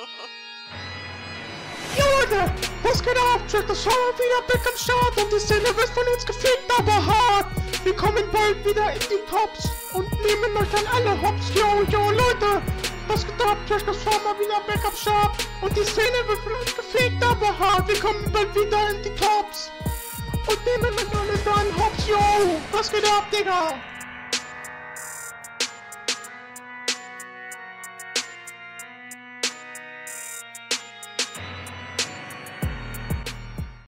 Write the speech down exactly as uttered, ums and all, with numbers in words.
Jo Leute, was geht ab? Check das Show wieder back am Start und die Szene wird von uns gefickt, aber hart. Wir kommen bald wieder in die Tops und nehmen euch dann alle Hops. Jo, jo Leute, was geht ab? Check das Show mal wieder back am Start und die Szene wird von uns gefickt, aber hart. Wir kommen bald wieder in die Tops und nehmen euch alle dann Hops. Jo, was geht ab, Digga?